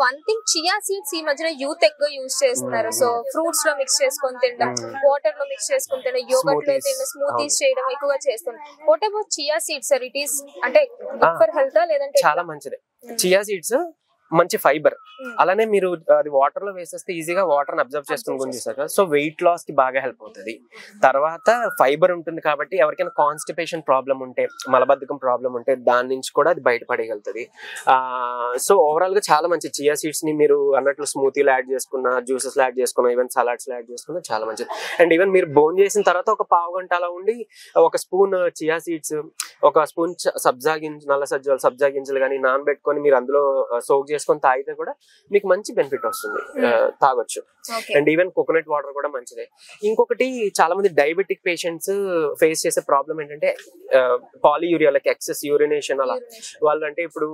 One thing chia seeds ఈ మధ్యన youth ఎక్కువ యూజ్ చేస్తున్నారు. సో ఫ్రూట్స్ లో మిక్స్ చేసుకొని తినడం, వాటర్ లో మిక్స్ చేసుకొని తినడం, యోగర్ట్ లో తినడం, స్మూతీస్ చేయడం ఎక్కువగా చేస్తున్నారు. What about chia seeds sir? It is అంటే గుడ్ ఫర్ హెల్త్ లేదంటే? చాలా మంచిది. చియా సీడ్స్ మంచి ఫైబర్, అలానే మీరు అది వాటర్ లో వేసేస్తే ఈజీగా వాటర్ అబ్జర్వ్ చేసుకుని గుంజేస్తారు. సో వెయిట్ లాస్ కి బాగా హెల్ప్ అవుతుంది. తర్వాత ఫైబర్ ఉంటుంది కాబట్టి ఎవరికైనా కాన్స్టిపేషన్ ప్రాబ్లం ఉంటే, మలబద్ధకం ప్రాబ్లం ఉంటే దాని నుంచి కూడా అది బయటపడగలుగుతుంది. సో ఓవరాల్ గా చాలా మంచి చియా సీడ్స్ ని మీరు అన్నట్లు స్మూతీలో యాడ్ చేసుకున్నా, జ్యూసెస్ లో యాడ్ చేసుకున్నా, ఈవెన్ సలాడ్స్ లో యాడ్ చేసుకున్నా చాలా మంచిది. అండ్ ఈవెన్ మీరు బోన్ చేసిన తర్వాత ఒక పావు గంట అలా ఉండి ఒక స్పూన్ చియా సీడ్స్, ఒక స్పూన్ సబ్జా గింజలు, నల్ల సబ్జా గింజలు కానీ నానబెట్టుకొని మీరు అందులో సోక్ చేసుకొని తాగితే కూడా మీకు మంచి బెనిఫిట్ వస్తుంది, తాగొచ్చు. అండ్ ఈవెన్ కోకోనట్ వాటర్ కూడా మంచిదే. ఇంకొకటి చాలా మంది డయాబెటిక్ పేషెంట్స్ ఫేస్ చేసే ప్రాబ్లం ఏంటంటే పాలియూరియా, లైక్ ఎక్సెస్ యూరినేషన్. అలా వాళ్ళు అంటే ఇప్పుడు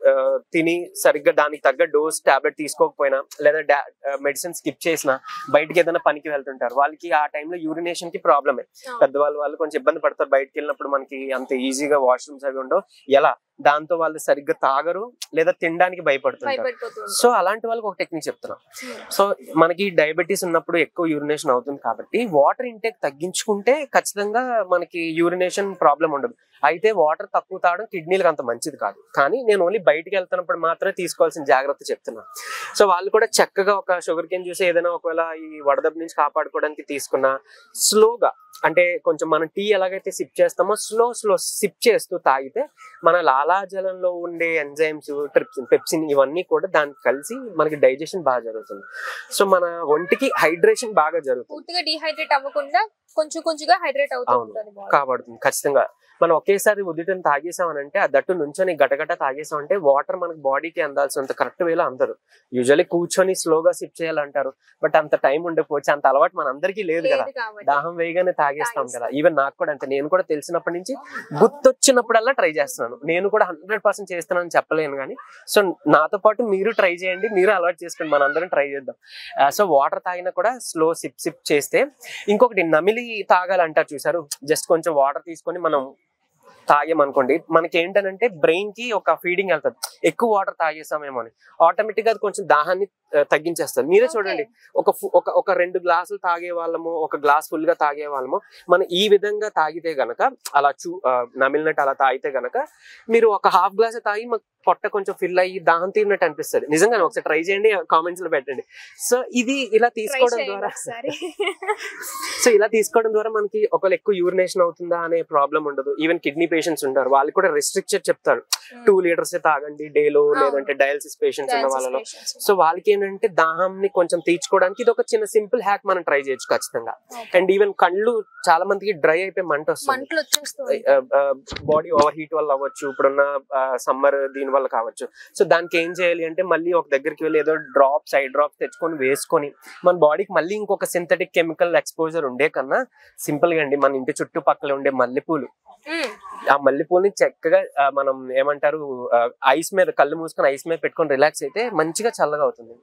తిని సరిగ్గా దానికి తగ్గ డోస్ టాబ్లెట్ తీసుకోకపోయినా లేదా మెడిసిన్ స్కిప్ చేసినా బయటకి ఏదైనా పనికి వెళ్తుంటారు, వాళ్ళకి ఆ టైంలో యూరినేషన్ కి ప్రాబ్లమే. పెద్దవాళ్ళు కొంచెం ఇబ్బంది పడతారు బయటకు వెళ్ళినప్పుడు, మనకి అంత ఈజీగా వాష్రూమ్స్ అవి ఉండవు. ఎలా దాంతో వాళ్ళు సరిగ్గా తాగరు లేదా తినడానికి భయపడుతుంటారు. సో అలాంటి వాళ్ళకి ఒక టెక్నిక్ చెప్తున్నాం. సో మనకి డయాబెటీస్ ఉన్నప్పుడు ఎక్కువ యూరినేషన్ అవుతుంది కాబట్టి వాటర్ ఇంటేక్ తగ్గించుకుంటే ఖచ్చితంగా మనకి యూరినేషన్ ప్రాబ్లం ఉండదు. అయితే వాటర్ తక్కువ తాగడం కిడ్నీలకు అంత మంచిది కాదు. కానీ నేను ఓన్లీ బయటకు వెళ్తున్నప్పుడు మాత్రమే తీసుకోవాల్సిన జాగ్రత్త చెప్తున్నా. సో వాళ్ళు కూడా చక్కగా ఒక షుగర్ కేన్ జ్యూస్ ఏదైనా ఒకవేళ ఈ వడదెబ్బ నుంచి కాపాడుకోవడానికి తీసుకున్నా స్లోగా, అంటే కొంచెం మనం టీ ఎలాగైతే సిప్ చేస్తామో స్లో సిప్ చేస్తూ తాగితే మన లాలాజలంలో ఉండే ఎంజైమ్స్, ట్రిప్సిన్, పెప్సిన్ ఇవన్నీ కూడా దానికి కలిసి మనకి డైజెషన్ బాగా జరుగుతుంది. సో మన ఒంటికి హైడ్రేషన్ బాగా జరుగుతుంది. పూర్తిగా డిహైడ్రేట్ అవ్వకుండా కొంచెంగా హైడ్రేట్ అవుతుంది కాబడుతుంది. ఖచ్చితంగా మనం ఒకేసారి ఉదిటని తాగేసామనంటే ఆ దట్టు నుంచొని గటగట తాగేసామంటే వాటర్ మనకి బాడీకి అందాల్సినంత కరెక్ట్ వేలో అందరు. యూజువల్లీ కూర్చొని స్లోగా సిప్ చేయాలంటారు, బట్ అంత టైం ఉండకపోవచ్చు, అంత అలవాటు మన అందరికీ లేదు కదా. దాహం వేయగానే తాగేస్తాం కదా. ఈవెన్ నాకు కూడా అంతే. నేను కూడా తెలిసినప్పటి నుంచి గుర్తొచ్చినప్పుడల్లా ట్రై చేస్తున్నాను. నేను కూడా 100% చేస్తున్నాను చెప్పలేను కానీ, సో నాతో పాటు మీరు ట్రై చేయండి, మీరు అలవాటు చేసుకోండి, మనందరం ట్రై చేద్దాం. సో వాటర్ తాగినా కూడా స్లో సిప్ చేస్తే. ఇంకొకటి నమిలి తాగాలంటారు చూసారు, జస్ట్ కొంచెం వాటర్ తీసుకొని మనం తాగేమనుకోండి, మనకి ఏంటంటే బ్రెయిన్ కి ఒక ఫీడింగ్ వెళ్తుంది. ఎక్కువ వాటర్ తాగేసామేమో అని ఆటోమేటిక్ గా అది కొంచెం దాహాన్ని తగ్గించేస్తారు. మీరే చూడండి, ఒక 2 గ్లాసులు తాగే వాళ్ళము, ఒక గ్లాస్ ఫుల్ గా తాగే వాళ్ళము, మనం ఈ విధంగా తాగితే గనక, అలా నమిలినట్టు అలా తాగితే గనక మీరు ఒక హాఫ్ గ్లాస్ తాగి మాకు పొట్ట కొంచెం ఫిల్ అయ్యి దాహం తీరినట్టు అనిపిస్తుంది. నిజంగానే ఒకసారి ట్రై చేయండి, కామెంట్స్ లో పెట్టండి. సో ఇది ఇలా తీసుకోవడం ద్వారా మనకి ఒకవేళ ఎక్కువ యూరినేషన్ అవుతుందా అనే ప్రాబ్లం ఉండదు. ఈవెన్ కిడ్నీ పేషెంట్స్ ఉంటారు, వాళ్ళు కూడా రెస్ట్రిక్షన్ చెప్తారు, 2 లీటర్స్ తాగండి డేలో, లేదంటే డయాలసిస్ పేషెంట్స్ ఉన్న వాళ్ళలో. సో వాళ్ళకి ఏంటంటే దాహాన్ని కొంచెం తీర్చుకోవడానికి ఇది ఒక చిన్న సింపుల్ హ్యాక్ మనం ట్రై చేయొచ్చు ఖచ్చితంగా. అండ్ ఈవెన్ కళ్ళు చాలా మందికి డ్రై అయిపోయి మంట వస్తుంది, బాడీ ఓవర్ హీట్ వల్ల అవ్వచ్చు, ఇప్పుడున్న సమ్మర్ దీని వల్ల కావచ్చు. సో దానికి ఏం చేయాలి అంటే మళ్ళీ ఒక దగ్గరికి వెళ్ళి ఏదో ఐ డ్రాప్స్ తెచ్చుకొని వేసుకొని మన బాడీకి మళ్ళీ ఇంకొక సింథటిక్ కెమికల్ ఎక్స్పోజర్ ఉండే కన్నా సింపుల్ గా అండి మన ఇంటి చుట్టుపక్కల ఉండే మల్లెపూలు, ఆ మల్లెపూలని చక్కగా మనం ఏమంటారు ఐస్ మీద, కళ్ళు మూసుకొని ఐస్ మీద పెట్టుకొని రిలాక్స్ అయితే మంచిగా చల్లగా అవుతుంది.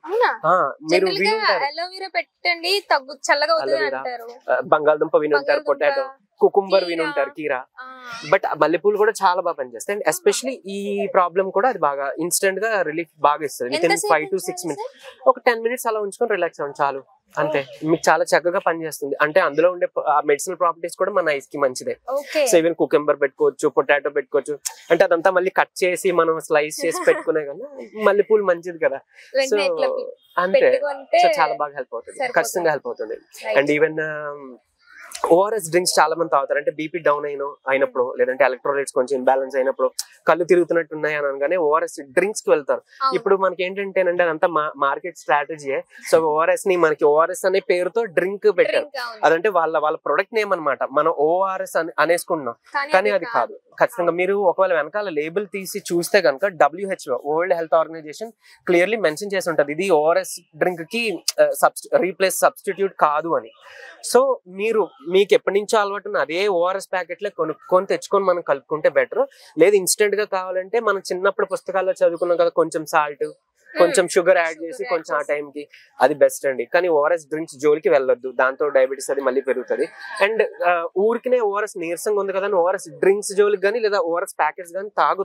బంగాళదుంప వినుంటారు, పొటాటో, కుకుంబర్ వినుంటారు, కీరా. బట్ మల్లెపూలు కూడా చాలా బాగా పనిచేస్తాయి. అండ్ ఎస్పెషల్లీ ఈ ప్రాబ్లం కూడా అది బాగా ఇన్స్టెంట్ గా రిలీఫ్ బాగా ఇస్తుంది. విత్ ఇన్ 5 to 6 minutes, ఒక 10 minutes అలా ఉంచుకొని రిలాక్స్ అవ్వండి చాలు, అంతే. మీకు చాలా చక్కగా పనిచేస్తుంది. అంటే అందులో ఉండే మెడిసినల్ ప్రాపర్టీస్ కూడా మన ఐస్ కి మంచిదే. సో ఈవెన్ కుకుంబర్ పెట్టుకోవచ్చు, పొటాటో పెట్టుకోవచ్చు. అంటే అదంతా మళ్ళీ కట్ చేసి మనం స్లైస్ చేసి పెట్టుకునే కదా, మల్లెపూలు మంచిది కదా. సో అంతే. సో చాలా బాగా హెల్ప్ అవుతుంది, ఖచ్చితంగా హెల్ప్ అవుతుంది. అండ్ ఈవెన్ ఓఆర్ఎస్ డ్రింక్స్ చాలా మంది తాగుతారు. అంటే బీపీ డౌన్ అయినప్పుడు, లేదంటే ఎలక్ట్రోలైట్స్ కొంచెం ఇంబ్యాలెన్స్ అయినప్పుడు, కళ్ళు తిరుగుతున్నట్టు ఉన్నాయి అని అనగానే ఓఆర్ఎస్ డ్రింక్స్ కి వెళ్తారు. ఇప్పుడు మనకి ఏంటంటేనంటే అదంతా మార్కెట్ స్ట్రాటజీయే. సో ఓఆర్ఎస్ ని మనకి ఓఆర్ఎస్ అనే పేరుతో డ్రింక్ పెట్టారు. అదంటే వాళ్ళ ప్రొడక్ట్ నేమ్ అనమాట. మనం ఓఆర్ఎస్ అనేసుకుంటున్నాం, కానీ అది కాదు. ఖచ్చితంగా మీరు ఒకవేళ వెనకాల లేబుల్ తీసి చూస్తే కనుక WHO, world health organization clearly mention చేసి ఉంటది, ఇది ఓఆర్ఎస్ డ్రింక్ కి సబ్స్టిట్యూట్ కాదు అని. సో మీకు ఎప్పటి నుంచో అలవాటు ఉన్న అదే ఓఆర్ఎస్ ప్యాకెట్లే కొనుక్కొని తెచ్చుకొని మనం కలుపుకుంటే బెటర్. లేదు ఇన్స్టెంట్ గా కావాలంటే మనం చిన్నప్పుడు పుస్తకాల్లో చదువుకున్నాం కదా, కొంచెం సాల్ట్, కొంచెం షుగర్ యాడ్ చేసి కొంచెం ఆ టైంకి, అది బెస్ట్ అండి. కానీ ఓఆర్ఎస్ డ్రింక్స్ జోలికి వెళ్ళొద్దు, దాంతో డయాబెటీస్ అది మళ్ళీ పెరుగుతుంది. అండ్ ఊరికినే ఓఆర్ఎస్ నీరసంగా ఉంది కదా ఓఆర్ఎస్ డ్రింక్స్ జోలికి కానీ లేదా ఓఆర్ఎస్ ప్యాకెట్స్ కానీ తాగొద్దు.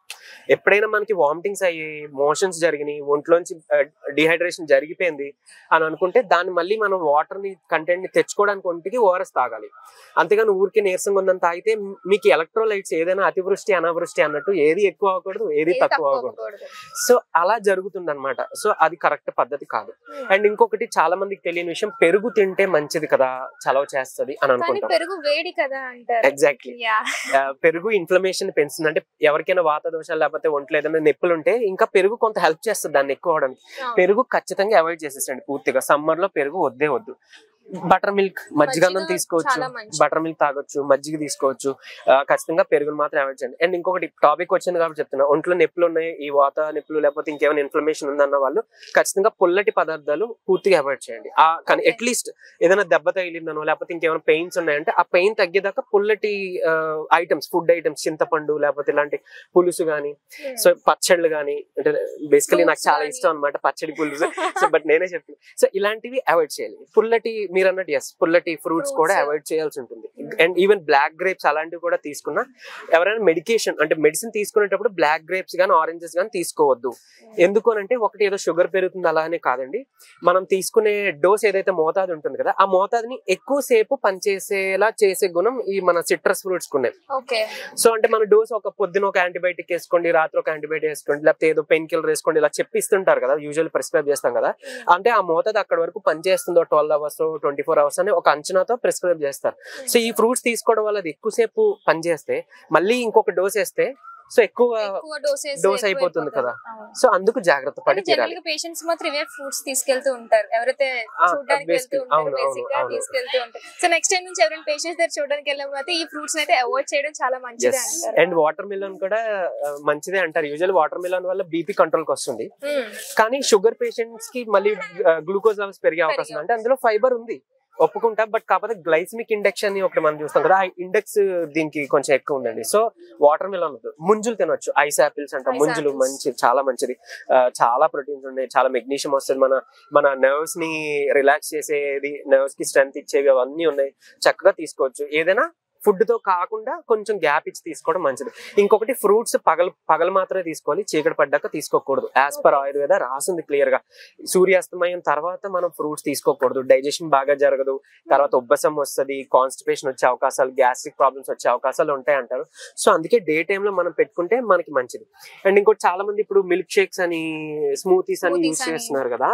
ఎప్పుడైనా మనకి వామిటింగ్స్ అయ్యి మోషన్స్ జరిగినాయి, ఒంట్లోంచి డిహైడ్రేషన్ జరిగిపోయింది అని అనుకుంటే దాన్ని మళ్ళీ మనం వాటర్ ని కంటెంట్ ని తెచ్చుకోవడానికి ఒంటికి ఓఆర్ఎస్ తాగాలి. అంతేగాని ఊరికి నీరసంగా ఉందని తాగితే మీకు ఎలక్ట్రోలైట్స్ ఏదైనా అతివృష్టి అనావృష్టి అన్నట్టు ఏది ఎక్కువ అవ్వకూడదు, ఏది తక్కువ అవ్వకూడదు. సో అలా జరుగుతుంది అనమాట. సో అది కరెక్ట్ పద్ధతి కాదు. అండ్ ఇంకొకటి చాలా మందికి తెలియని విషయం, పెరుగు తింటే మంచిది కదా, చలవ చేస్తుంది అని అనుకుంటాం. పెరుగు వేడి కదా అంటారు. ఎగ్జాక్ట్లీ. పెరుగు ఇన్ఫ్లమేషన్ పెంచుతుంది. అంటే ఎవరికైనా వాత దోషాలు లేకపోతే ఒంట్లో ఏదైనా నొప్పులు ఉంటే ఇంకా పెరుగు కొంత హెల్ప్ చేస్తుంది దాన్ని ఎక్కువ అవడానికి. పెరుగు ఖచ్చితంగా అవాయిడ్ చేసేసండి పూర్తిగా. సమ్మర్ లో పెరుగు వద్దే వద్దు. బటర్ మిల్క్, మజ్జిగన్నం తీసుకోవచ్చు, బటర్ మిల్క్ తాగొచ్చు, మజ్జిగ తీసుకోవచ్చు. ఖచ్చితంగా పెరుగును మాత్రం అవాయిడ్ చేయండి. అండ్ ఇంకొకటి టాపిక్ వచ్చింది కాబట్టి చెప్తున్నా, ఒంట్లో నొప్పులు ఉన్నాయి, ఈ వాత నొప్పులు లేకపోతే ఇంకేమైనా ఇన్ఫ్లమేషన్ ఉందన్న వాళ్ళు ఖచ్చితంగా పుల్లటి పదార్థాలు పూర్తిగా అవాయిడ్ చేయండి. కానీ అట్లీస్ట్ ఏదైనా దెబ్బ తగిలిందనో లేకపోతే ఇంకేమైనా పెయిన్స్ ఉన్నాయంటే ఆ పెయిన్ తగ్గేదాకా పుల్లటి ఐటమ్స్, ఫుడ్ ఐటమ్స్, చింతపండు లేకపోతే ఇలాంటి పులుసు గానీ, సో పచ్చళ్ళు గానీ, అంటే బేసికలీ నాకు చాలా ఇష్టం అనమాట పచ్చడి పులుసు. సో బట్ నేనే చెప్తాను. సో ఇలాంటివి అవాయిడ్ చేయాలి. పుల్లటి మీరు అన్నట్టు పుల్లటి ఫ్రూట్స్ కూడా అవాయిడ్ చేయాల్సి ఉంటుంది. అండ్ ఈవెన్ బ్లాక్ గ్రేప్స్ అలాంటివి కూడా తీసుకున్నా, ఎవరైనా మెడికేషన్ అంటే మెడిసిన్ తీసుకునేటప్పుడు బ్లాక్ గ్రేప్స్ గానీ ఆరెంజెస్ గానీ తీసుకోవద్దు. ఎందుకు అంటే ఒకటి ఏదో షుగర్ పెరుగుతుంది అలానే కాదండి, మనం తీసుకునే డోస్ ఏదైతే మోతాదు ఉంటుంది కదా, ఆ మోతాదుని ఎక్కువసేపు పనిచేసేలా చేసే గుణం ఈ మన సిట్రస్ ఫ్రూట్స్ ఉన్నాయి. సో అంటే మన డోస్ ఒక పొద్దున ఒక యాంటీబయాటిక్ వేసుకోండి, రాత్రి ఒక యాంటీబయాటిక్ వేసుకోండి, లేకపోతే ఏదో పెయిన్ కిల్లర్ వేసుకోండి ఇలా చెప్పిస్తుంటారు కదా, యూజువల్ ప్రిస్క్రైబ్ చేస్తాం కదా. అంటే ఆ మోతాదు అక్కడ వరకు పనిచేస్తుందో 12 hours 24 hours అని ఒక అంచనాతో ప్రిస్క్రైబ్ చేస్తారు. సో ఈ ఫ్రూట్స్ తీసుకోవడం వల్ల అది ఎక్కువసేపు పనిచేస్తే మళ్ళీ ఇంకొక డోస్ వేస్తే సో ఎక్కువ డోస్ అయిపోతుంది కదా. సో అందుకు జాగ్రత్త పడి తీరాలి. పేషెంట్స్ మాత్రం ఇవే ఫ్రూట్స్ తీసుకెళ్తూ ఉంటారు, ఎవరైతే చూడడానికి వెళ్తూ ఉంటారు బేసిక్ గా తీసుకెళ్తూ ఉంటారు. సో నెక్స్ట్ టైం నుంచి ఎవరైనా పేషెంట్స్ దగ్గర చూడడానికి వెళ్ళకపోతే ఈ ఫ్రూట్స్ అయితే అవాయిడ్ చేయడం చాలా మంచిది అంటారు. అండ్ వాటర్ మిలన్ కూడా మంచిదే అంటారు. యూజువల్ వాటర్ మిలన్ వల్ల బీపీ కంట్రోల్ కి వస్తుంది, కానీ షుగర్ పేషెంట్స్ కి మళ్ళీ గ్లూకోజ్ లెవెల్స్ పెరిగే అవకాశం ఉంది. అంటే అందులో ఫైబర్ ఉంది ఒప్పుకుంటా, బట్ కాకపోతే గ్లైసిమిక్ ఇండెక్స్ అని ఒకటి మనం చూస్తాం కదా, ఆ ఇండెక్స్ దీనికి కొంచెం ఎక్కువ ఉందండి. సో వాటర్ మిలన్ వద్దు. ముంజులు తినొచ్చు, ఐస్ యాపిల్స్ అంట, ముంజులు మంచి చాలా మంచిది. చాలా ప్రోటీన్స్ ఉన్నాయి, చాలా మెగ్నీషియం వస్తుంది, మన నర్వ్స్ ని రిలాక్స్ చేసేది, నర్వ్స్ కి స్ట్రెంత్ ఇచ్చేవి అవన్నీ ఉన్నాయి, చక్కగా తీసుకోవచ్చు. ఏదైనా ఫుడ్ తో కాకుండా కొంచెం గ్యాప్ ఇచ్చి తీసుకోవడం మంచిది. ఇంకొకటి ఫ్రూట్స్ పగలు మాత్రమే తీసుకోవాలి, చీకటి పడ్డాక తీసుకోకూడదు. యాజ్ పర్ ఆయుర్వేద రాసింది క్లియర్ గా, సూర్యాస్తమయం తర్వాత మనం ఫ్రూట్స్ తీసుకోకూడదు, డైజెషన్ బాగా జరగదు, తర్వాత ఉబ్బసం వస్తుంది, కాన్స్టిపేషన్ వచ్చే అవకాశాలు, గ్యాస్ట్రిక్ ప్రాబ్లమ్స్ వచ్చే అవకాశాలు ఉంటాయి అంటారు. సో అందుకే డే టైమ్ లో మనం పెట్టుకుంటే మనకి మంచిది. అండ్ ఇంకోటి చాలా మంది ఇప్పుడు మిల్క్ షేక్స్ అని, స్మూతీస్ అని యూజ్ చేస్తున్నారు కదా.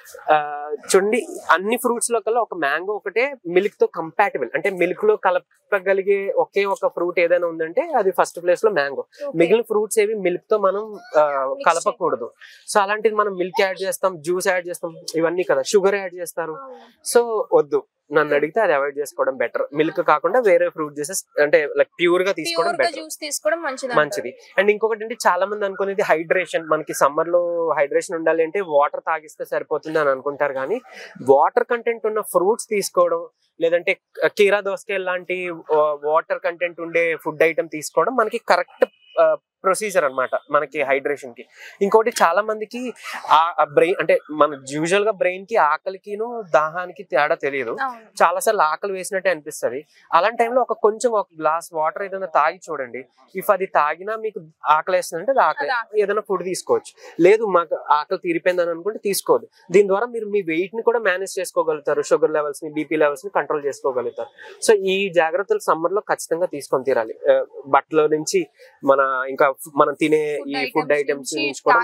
చూడండి, అన్ని ఫ్రూట్స్ లో కల్లా ఒక మ్యాంగో ఒకటే మిల్క్ తో కంపాటిబుల్, అంటే మిల్క్ లో కలపగలిగే ఒకే ఒక ఫ్రూట్ ఏదైనా ఉందంటే అది ఫస్ట్ ప్లేస్ లో మ్యాంగో. మిగిలిన ఫ్రూట్స్ ఏవి మిల్క్ తో మనం కలపకూడదు. సో అలాంటిది మనం మిల్క్ యాడ్ చేస్తాం, జ్యూస్ యాడ్ చేస్తాం, ఇవన్నీ కదా, షుగర్ యాడ్ చేస్తారు. సో వద్దు, నన్ను అడిగితే అది అవాయిడ్ చేసుకోవడం బెటర్. మిల్క్ కాకుండా వేరే ఫ్రూట్ జ్యూసెస్ అంటే లైక్ ప్యూర్ గా తీసుకోవడం బెటర్, మంచిది. అండ్ ఇంకొకటి అంటే చాలా మంది అనుకునేది హైడ్రేషన్, మనకి సమ్మర్ లో హైడ్రేషన్ ఉండాలి అంటే వాటర్ తాగిస్తే సరిపోతుంది అని అనుకుంటారు, కానీ వాటర్ కంటెంట్ ఉన్న ఫ్రూట్స్ తీసుకోవడం, లేదంటే కీరా దోసకాయ లాంటి వాటర్ కంటెంట్ ఉండే ఫుడ్ ఐటమ్ తీసుకోవడం మనకి కరెక్ట్ ప్రొసీజర్ అన్నమాట మనకి హైడ్రేషన్ కి. ఇంకోటి చాలా మందికి ఆ బ్రెయిన్ అంటే మన యూజువల్ గా బ్రెయిన్ కి ఆకలికిను దాహానికి తేడా తెలియదు. చాలా సార్లు ఆకలి వేసినట్టే అనిపిస్తుంది. అలాంటి టైంలో కొంచెం ఒక గ్లాస్ వాటర్ ఏదైనా తాగి చూడండి. ఇఫ్ అది తాగినా మీకు ఆకలి వేస్తుందంటే అది ఆకలి, ఏదైనా ఫుడ్ తీసుకోవచ్చు. లేదు మాకు ఆకలి తీరిపోయిందని అనుకుంటే తీసుకోవద్దు. దీని ద్వారా మీరు మీ వెయిట్ ని కూడా మేనేజ్ చేసుకోగలుగుతారు, షుగర్ లెవెల్స్ ని, బీపీ లెవెల్స్ ని కంట్రోల్ చేసుకోగలుగుతారు. సో ఈ జాగ్రత్తలు సమ్మర్ లో ఖచ్చితంగా తీసుకొని తీరాలి. బట్టల నుంచి ఇంకా మనం తినే ఈ ఫుడ్ ఐటమ్స్ నుంచి కూడా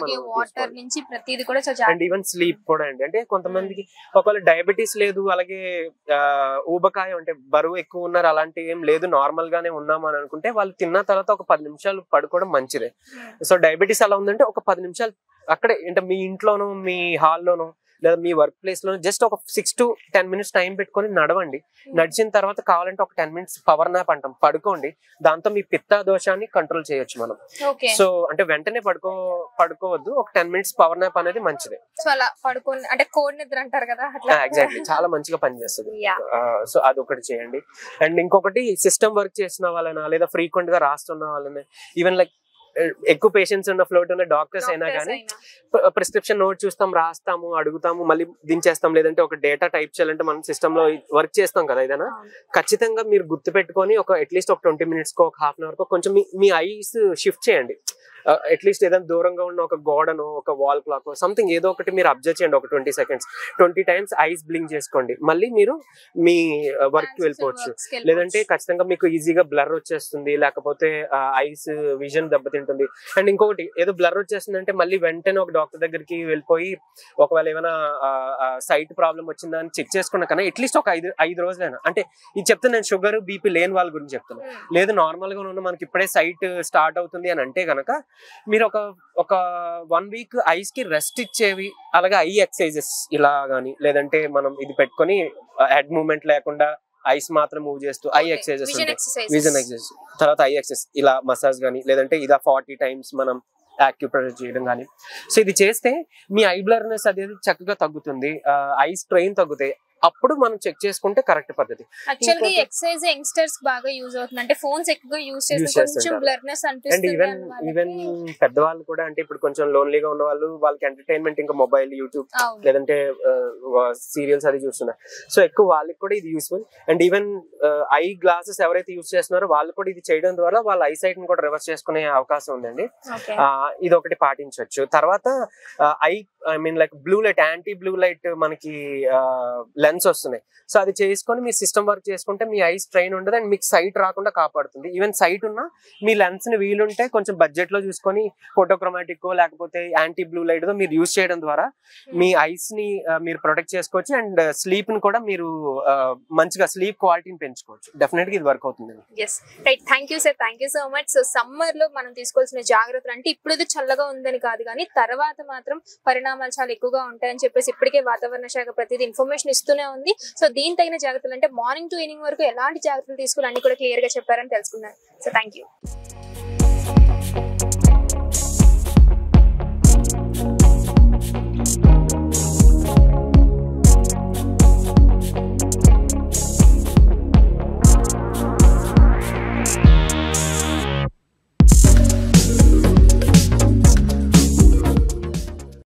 అండ్ ఈవెన్ స్లీప్ కూడా అండి. అంటే కొంతమందికి ఒకవేళ డయాబెటీస్ లేదు, అలాగే ఊబకాయం అంటే బరువు ఎక్కువ ఉన్నారు, అలాంటి ఏం లేదు, నార్మల్ గానే ఉన్నాము అని అనుకుంటే వాళ్ళు తిన్న తర్వాత ఒక 10 నిమిషాలు పడుకోవడం మంచిదే. సో డయాబెటీస్ అలా ఉందంటే ఒక 10 నిమిషాలు అక్కడే, అంటే మీ ఇంట్లోనూ మీ హాల్లోనూ లేదా మీ వర్క్ ప్లేస్ లో జస్ట్ ఒక 6 to 10 minutes టైం పెట్టుకొని నడవండి. నడిచిన తర్వాత కావాలంటే ఒక 10 minutes పవర్ నాప్ అంటాం, పడుకోండి. దాంతో మీ పిత్త దోషాన్ని కంట్రోల్ చేయొచ్చు మనం. సో అంటే వెంటనే పడుకోవద్దు, ఒక 10 minutes పవర్ నాప్ అనేది మంచిదే. ఎగ్జాక్ట్లీ, చాలా మంచిగా పనిచేస్తుంది. సో అదొకటి చేయండి. అండ్ ఇంకొకటి సిస్టమ్ వర్క్ చేసిన వాళ్ళైనా లేదా ఫ్రీక్వెంట్ గా రాస్తున్న వాళ్ళని, ఈవెన్ లైక్ ఎక్కువ పేషెంట్స్ ఉన్న ఫ్లోట్ ఉన్న డాక్టర్స్ అయినా కానీ ప్రిస్క్రిప్షన్ నోట్ చూస్తాం, రాస్తాము, అడుగుతాము, మళ్ళీ దించేస్తాం. లేదంటే ఒక డేటా టైప్ చేయాలంటే మనం సిస్టమ్ లో వర్క్ చేస్తాం కదా ఏదైనా, ఖచ్చితంగా మీరు గుర్తు పెట్టుకొని ఒక అట్లీస్ట్ ఒక 20 minutes కో ఒక 1/2 hour కో కొంచెం మీ ఐస్ షిఫ్ట్ చేయండి. అట్లీస్ట్ ఏదైనా దూరంగా ఉన్న ఒక గోడను ఒక వాల్ క్లాక్ సంథింగ్ ఏదో ఒకటి మీరు అబ్జర్వ్ చేయండి ఒక 20 seconds 20 times ఐస్ బ్లింక్ చేసుకోండి, మళ్ళీ మీరు మీ వర్క్ కి వెళ్ళిపోవచ్చు. లేదంటే ఖచ్చితంగా మీకు ఈజీగా బ్లర్ వచ్చేస్తుంది, లేకపోతే ఐస్ విజన్ దెబ్బతింటుంది. అండ్ ఇంకొకటి ఏదో బ్లర్ వచ్చేస్తుంది అంటే మళ్ళీ వెంటనే ఒక డాక్టర్ దగ్గరికి వెళ్ళిపోయి ఒకవేళ ఏమైనా సైట్ ప్రాబ్లం వచ్చిందా అని చెక్ చేసుకున్నా కన్నా అట్లీస్ట్ ఒక 5 రోజులైనా, అంటే ఇది చెప్తే నేను షుగర్ బీపీ లేని వాళ్ళ గురించి చెప్తాను, లేదు నార్మల్ గా ఉన్న మనకి ఇప్పుడే సైట్ స్టార్ట్ అవుతుంది అని అంటే కనుక మీరు ఒక 1 week ఐస్ కి రెస్ట్ ఇచ్చేవి, అలాగే ఐ ఎక్సర్సైజెస్ ఇలా గానీ, లేదంటే మనం ఇది పెట్టుకొని హెడ్ మూవ్మెంట్ లేకుండా ఐస్ మాత్రం మూవ్ చేస్తూ ఐ ఎక్సర్సైజెస్ ఉంటాయి, విజన్ ఎక్సర్సైజెస్, తర్వాత ఐ ఎక్సర్సైజ్ ఇలా మసాజ్ గానీ, లేదంటే ఇలా 40 times మనం యాక్యుప్రెషర్ చేయడం కానీ. సో ఇది చేస్తే మీ ఐ బ్లర్నెస్ అనేది చక్కగా తగ్గుతుంది, ఐ స్ట్రెయిన్ తగ్గుతాయి. అప్పుడు మనం చెక్ చేసుకుంటే కరెక్ట్ పద్ధతి. యాక్చువల్గా ఈ ఎక్సర్సైజ్ యంగ్స్టర్స్ బాగా యూజ్ అవుతుంది, అంటే ఫోన్స్ ఎక్కువగా యూజ్ చేస్తే కొంచెం బ్లర్నెస్ అనిపిస్తుంది. అండ్ ఈవెన్ పెద్దవాళ్ళు కూడా, అంటే ఇప్పుడు కొంచెం లోన్లీగా ఉన్న వాళ్ళు, వాళ్ళకి ఎంటర్టైన్మెంట్ ఇంకా మొబైల్, యూట్యూబ్ లేదంటే సీరియల్స్ అది చూస్తున్నారు. సో ఎక్కువ వాళ్ళకి కూడా ఇది useful. And even eye glasses ఎవరైతే యూజ్ చేస్తున్నారో వాళ్ళు కూడా ఇది చేయడం ద్వారా వాళ్ళ ఐ సైట్ ని కూడా రివర్స్ చేసుకునే అవకాశం ఉందండి. ఇది ఒకటి పాటించవచ్చు. తర్వాత I mean like blue light, anti blue light మనకి లెన్స్ వస్తున్నాయి. సో అది చేసుకొని మీ సిస్టమ్ వర్క్ చేసుకుంటే మీ ఐ స్ట్రెయిన్ ఉండదు అండ్ మీకు సైట్ రాకుండా కాపాడుతుంది. ఈవెన్ సైట్ ఉన్నా మీ లెన్స్ ని వీలుంటే కొంచెం బడ్జెట్ లో చూసుకొని ఫోటోక్రోమాటిక్ లేకపోతే యాంటీ బ్లూ లైట్ తో మీరు యూజ్ చేయడం ద్వారా మీ ఐస్ ని మీరు ప్రొటెక్ట్ చేసుకోవచ్చు. అండ్ స్లీప్ ని కూడా మీరు మంచిగా స్లీప్ క్వాలిటీని పెంచుకోవచ్చు. డెఫినెట్ గా ఇది వర్క్ అవుతుంది. Thank you sir, thank you so much. So summer లో మనం తీసుకోవాల్సిన జాగ్రత్తలు అంటే ఇప్పుడు చల్లగా ఉందని కాదు, కానీ తర్వాత మాత్రం పరిణామాలు చాలా ఎక్కువగా ఉంటాయని చెప్పేసి ఇప్పటికే వాతావరణ శాఖ ప్రతిదీ ఇన్ఫర్మేషన్ ఇస్తూనే ఉంది. సో దీని తగిన జాగ్రత్తలు అంటే మార్నింగ్ టు ఈవినింగ్ వరకు ఎలాంటి జాగ్రత్తలు తీసుకోవాలి అన్ని కూడా క్లియర్ గా చెప్పారని తెలుసుకున్నాను. So thank you.